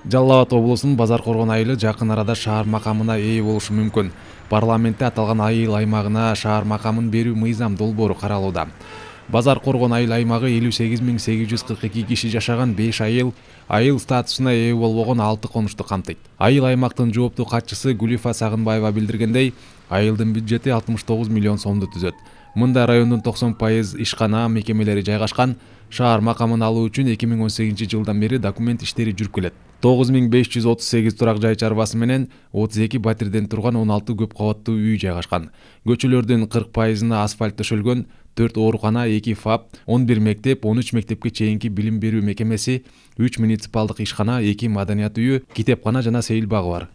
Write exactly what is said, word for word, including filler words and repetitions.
Жалал-Абад облусунун Базар-Коргон айылы жакын арада шаар макамына ээ болушу мүмкүн. Парламентте аталган айыл аймагына шаар макамын берүү мыйзам долбоору каралууда. Базар-Коргон айыл аймагы элүү сегиз миң сегиз жүз кырк эки киши жашаган беш айыл, айыл статусуна ээ болбогон алты конушту камтыйт. Айыл аймактын жооптуу катчысы Гулифа Сагынбаева билдиргендей, айылдын бюджети алтымыш тогуз миллион сомду түзөт. Мында райондун токсон пайыз ишкана мекемелери жайгашкан. Шаар макамын алуу үчүн эки миң он сегизинчи жылдан бери документ иштери жүрүп келет. тогуз миң беш жүз отуз сегиз турак жай чарбасы менен отуз эки батирден турган он алты көп кабаттуу үй жайгашкан. Көчөлөрдүн кырк пайызына асфальт төшөлгөн, төрт оорукана, эки фап, он бир мектеп, он үч мектепке чейинки билим берүү мекемеси, үч муниципалдык ишкана, эки маданият үйү, китепкана жана сейил багы бар.